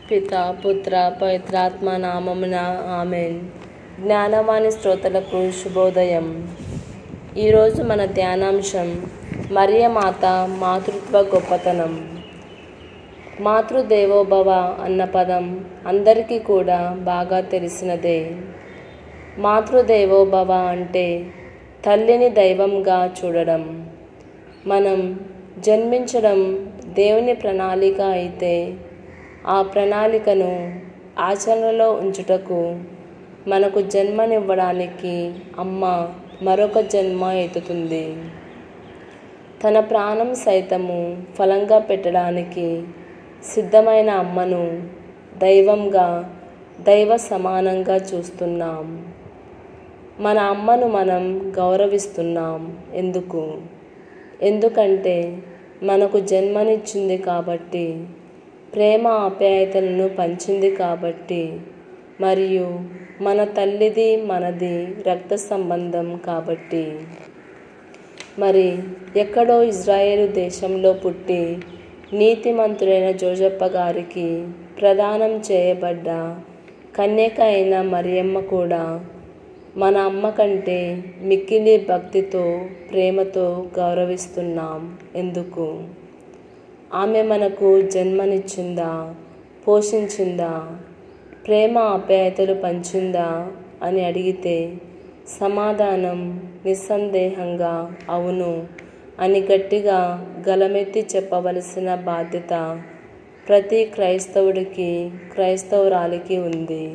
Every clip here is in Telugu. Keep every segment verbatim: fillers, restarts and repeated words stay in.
పితా పుత్ర పవిత్రాత్మ నామమున ఆమెన్. జ్ఞానవాణి శ్రోతలకు శుభోదయం. ఈరోజు మన ధ్యానాంశం మరియమాత మాతృత్వ గొప్పతనం. మాతృదేవోభవ అన్న పదం అందరికీ కూడా బాగా తెలిసినదే. మాతృదేవోభవ అంటే తల్లిని దైవంగా చూడడం. మనం జన్మించడం దేవుని ప్రణాళిక అయితే ఆ ప్రణాళికను ఆచరణలో ఉంచుటకు మనకు జన్మనివ్వడానికి అమ్మ మరొక జన్మ ఎత్తుతుంది. తన ప్రాణం సైతము ఫలంగా పెట్టడానికి సిద్ధమైన అమ్మను దైవంగా, దైవ సమానంగా చూస్తున్నాం. మన అమ్మను మనం గౌరవిస్తున్నాం. ఎందుకు? ఎందుకంటే మనకు జన్మనిచ్చింది కాబట్టి, ప్రేమ ఆప్యాయతలను పంచింది కాబట్టి, మరియు మన తల్లిది మనది రక్త సంబంధం కాబట్టి. మరి ఎక్కడో ఇజ్రాయేలు దేశంలో పుట్టి నీతిమంతుడైన జోజప్ప గారికి ప్రదానం చేయబడ్డ కన్యక అయిన మరియమ్మ కూడా మన అమ్మ కంటే మిక్కిలి భక్తితో, ప్రేమతో గౌరవిస్తున్నాం. ఎందుకు? ఆమె మనకు జన్మనిచ్చిందా, పోషించిందా, ప్రేమ ఆప్యాయతలు పంచిందా అని అడిగితే సమాధానం నిస్సందేహంగా అవును అని గట్టిగా గలమెత్తి చెప్పవలసిన బాధ్యత ప్రతి క్రైస్తవుడికి, క్రైస్తవురాలికి ఉంది.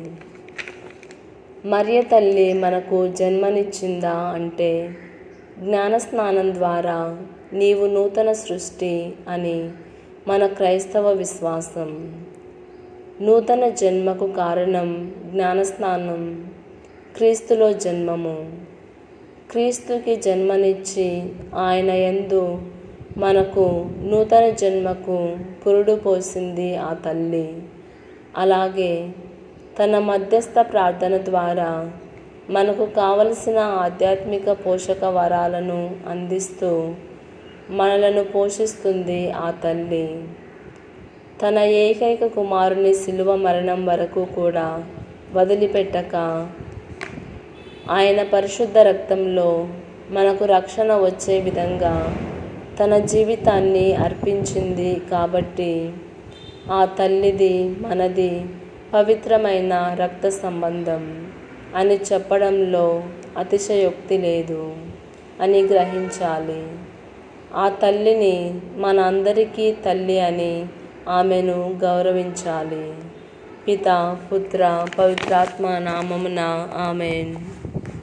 మరియ తల్లి మనకు జన్మనిచ్చిందా అంటే జ్ఞానస్నానం ద్వారా నీవు నూతన సృష్టి అని మన క్రైస్తవ విశ్వాసం. నూతన జన్మకు కారణం జ్ఞానస్నానం, క్రీస్తులో జన్మము. క్రీస్తుకి జన్మనిచ్చి ఆయన యందు మనకు నూతన జన్మకు పురుడు పోసింది ఆ తల్లి. అలాగే తన మధ్యస్థ ప్రార్థన ద్వారా మనకు కావలసిన ఆధ్యాత్మిక పోషక వరాలను అందిస్తూ మనలను పోషిస్తుంది ఆ తల్లి. తన ఏకైక కుమారుని శిలువ మరణం వరకు కూడా వదిలిపెట్టక ఆయన పరిశుద్ధ రక్తంలో మనకు రక్షణ వచ్చే విధంగా తన జీవితాన్ని అర్పించింది కాబట్టి ఆ తల్లిది మనది పవిత్రమైన రక్త సంబంధం అని చెప్పడంలో అతిశయోక్తి లేదు అని గ్రహించాలి. ఆ తల్లిని మన అందరికీ తల్లి అని ఆమెను గౌరవించాలి. పితా పుత్ర పవిత్రాత్మ నామమున ఆమెన్.